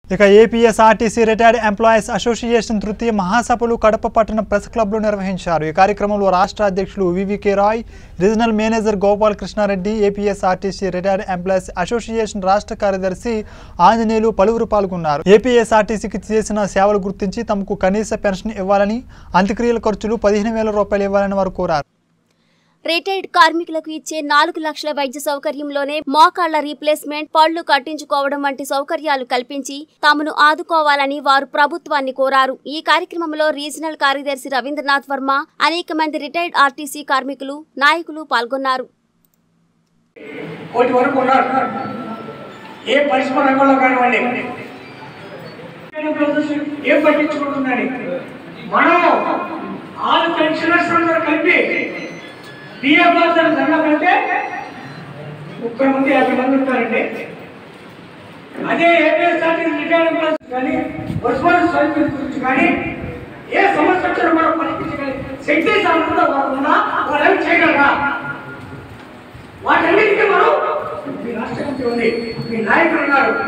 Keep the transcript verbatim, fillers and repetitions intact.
ఇక APSRTC retired employees association తృతీయ మహాసభలు కడప పట్టణ ప్రెస్ క్లబ్లో నిర్వహించారు. ఈ కార్యక్రమంలో రాష్ట్ర అధ్యక్షులు VVK Rai, regional manager Gopal Krishnareddy, APSRTC retired employees association రాష్ట్ర కార్యదర్శి ఆంజనేయులు పలువురు పాల్గొన్నారు. ఏపీఎస్ఆర్టీసీకి చేసిన సేవలు గుర్తించి తమకు కనీస పెన్షన్ ఇవ్వాలని, అంత్యక్రియల ఖర్చులు పదిహేను వేల రూపాయలు ఇవ్వాలని వారు కోరారు. రిటైర్డ్ కార్మికులకు ఇచ్చే నాలుగు లక్షల వైద్య సౌకర్యంలోనే మోకాళ్ల రీప్లేస్మెంట్, పళ్లు కట్టించుకోవడం వంటి సౌకర్యాలు కల్పించి తమను ఆదుకోవాలని వారు ప్రభుత్వాన్ని కోరారు. ఈ కార్యక్రమంలో రీజనల్ కార్యదర్శి రవీంద్రనాథ్ వర్మ, అనేక మంది రిటైర్డ్ ఆర్టీసీ కార్మికులు, నాయకులు పాల్గొన్నారు. ముప్పై మంది యాభై మంది ఉంటారండి. అదే ఏపీఎస్ఆర్టీసీ రిటైర్డ్ ఎంప్లాయీస్ కానీ వర్చువల్ సర్వీస్ గురించి కానీ ఏ సమస్య వచ్చినా మనం పరిష్కరించగలి శక్తి సామర్థ్యం వారు ఉన్నా వాళ్ళు ఏమి చేయగలరా? వాటన్నిటికీ మనం మీ రాష్ట్ర మంత్రి ఉంది, మీ నాయకులు ఉన్నారు,